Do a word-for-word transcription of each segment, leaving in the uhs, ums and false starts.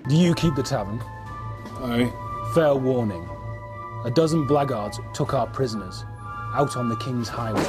Do you keep the tavern? Aye. Fair warning. A dozen blackguards took our prisoners out on the King's Highway.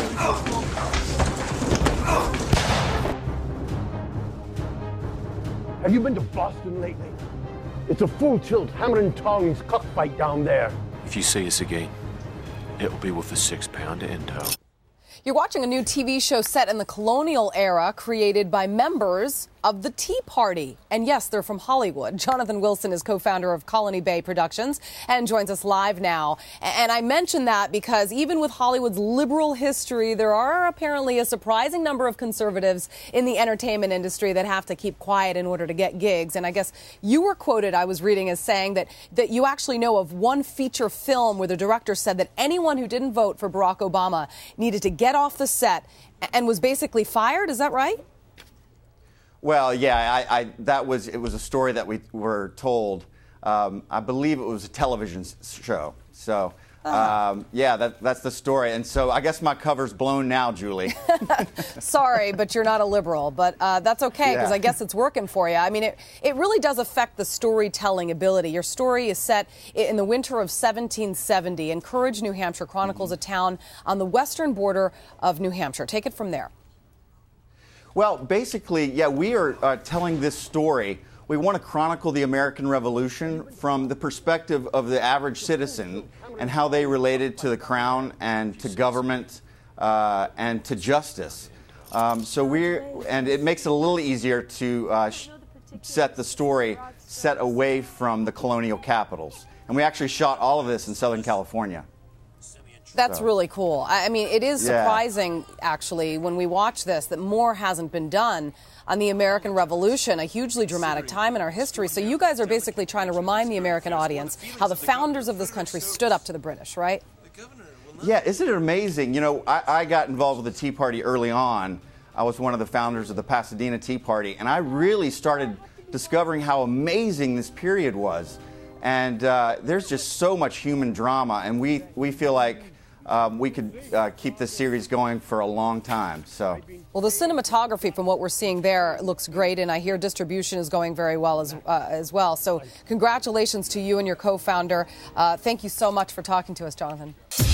Have you been to Boston lately? It's a full tilt, hammer and tongs cockfight down there. If you see us again, it'll be with a six-pounder in tow. You're watching a new T V show set in the Colonial era, created by members of the Tea Party. And yes, they're from Hollywood. Jonathan Wilson is co-founder of Colony Bay Productions and joins us live now. And I mention that because even with Hollywood's liberal history, there are apparently a surprising number of conservatives in the entertainment industry that have to keep quiet in order to get gigs. And I guess you were quoted, I was reading, as saying that, that you actually know of one feature film where the director said that anyone who didn't vote for Barack Obama needed to get off the set and was basically fired. Is that right? Well, yeah, I, I, that was it was a story that we were told. Um, I believe it was a television show. So, um, yeah, that, that's the story. And so I guess my cover's blown now, Julie. Sorry, but you're not a liberal. But uh, that's okay, because Yeah. I guess it's working for you. I mean, it, it really does affect the storytelling ability. Your story is set in the winter of seventeen seventy, and Courage, New Hampshire chronicles a town on the western border of New Hampshire. Take it from there. Well, basically, yeah, we are uh, telling this story. We want to chronicle the American Revolution from the perspective of the average citizen and how they related to the crown and to government uh, and to justice. Um, so we're, and it makes it a little easier to uh, sh- set the story set away from the colonial capitals. And we actually shot all of this in Southern California. That's So. really cool. I I mean, it is Yeah. surprising, actually, when we watch this, that more hasn't been done on the American Revolution, a hugely dramatic time in our history. So you guys are basically trying to remind the American audience how the founders of this country stood up to the British, right? Yeah, isn't it amazing? You know, I, I got involved with the Tea Party early on. I was one of the founders of the Pasadena Tea Party, and I really started discovering how amazing this period was. And uh, there's just so much human drama, and we, we feel like Um, we could uh, keep this series going for a long time. So, well, the cinematography from what we're seeing there looks great, and I hear distribution is going very well as uh, as well. So, congratulations to you and your co-founder. Uh, thank you so much for talking to us, Jonathan.